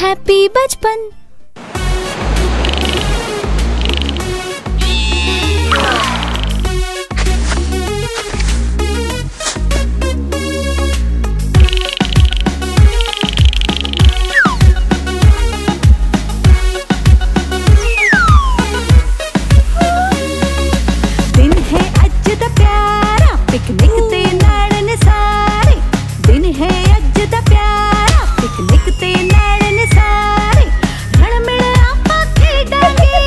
Happy बचपन। दिन है अज दा प्यारा पिकनिक ते नाड़न सारे। दिन है अज दा प्यारा पिकनिक ते नाड़न सारे। रल मिल आपां खेडांगे,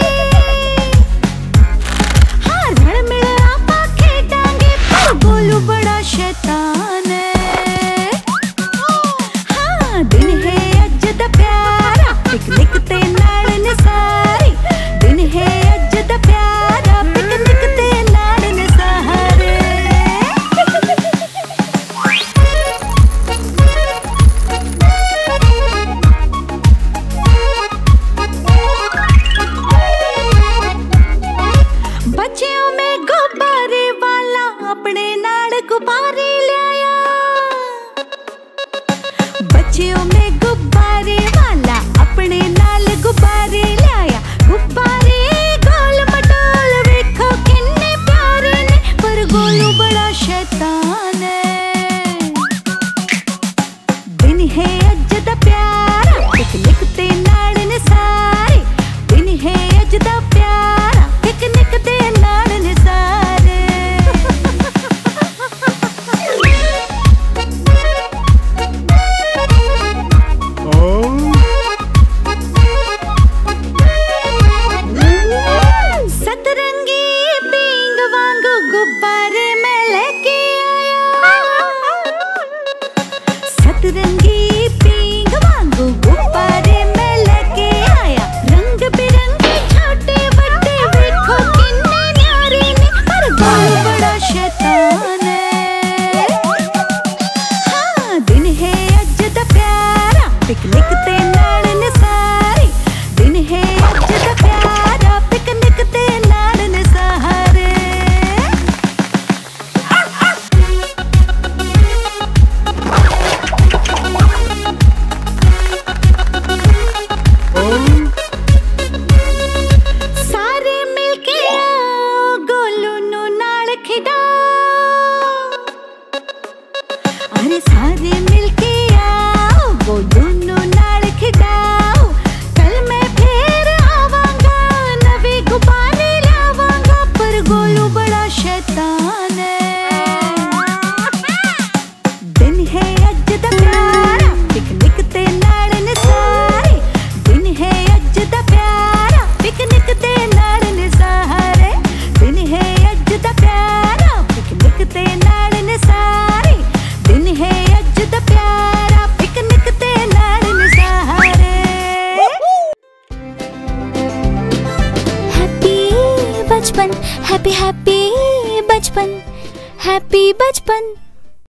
हाँ रल मिल आपां खेडांगे। पर गोलू बड़ा शैतान है। हाँ दिन है अज दा प्यारा पिकनिक ते नाड़न सारे। दिन है अज दा प्यारा पिकनिक ते नाड़न सारे। बच्चियों में गुब्बारे वाला अपने नाड़ गुब्बारे लाया। बच्चियों में गुब्बारे वाला अपने नाल गुब्बारे लाया। गुब्बारे गोल मटोल वेखो किन्ने प्यारे ने। पर गोलू बड़ा शैतान है। दिन है अज दा प्यारा पिकनिक ते नाड़न सारे। दिन है अज दा प्यारा पिकनिक ते नाड़न सारे। सतरंगी पींग वांगू गुब्बारे मैं लेके आया। सतरंगी पींग वांगू गुब्बारे मैं लेके आया। रंग बिरंगे छोटे बड़े देखो किन्ने न्यारे ने। पर गोलू बड़ा शैतान है। हाँ दिन है अज दा प्यारा पिकनिक ते नाड़न सारे। दिन है अज दा प्यारा पिकनिक ते नाड़न सारे। सारे मिलके आओ गोलू नू नाल खिडाओ। अरे सारे मिलके आओ गोलू नू नाल खिडाओ। कल मैं फिर आवांगा नवे गुब्बारे लावांगा। पर गोलू बड़ा शैतान है। दिन है अज दा प्यारा पिकनिक ते नाड़न सारे। दिन है अज दा प्यारा पिकनिक ते नाड़न सारे। दिन है अज दा प्यारा पिकनिक ते नाड़न सारे। दिन है अज दा प्यारा पिकनिक ते नाड़न सारे। हैप्पी बचपन, हैप्पी हैप्पी बचपन, हैप्पी बचपन।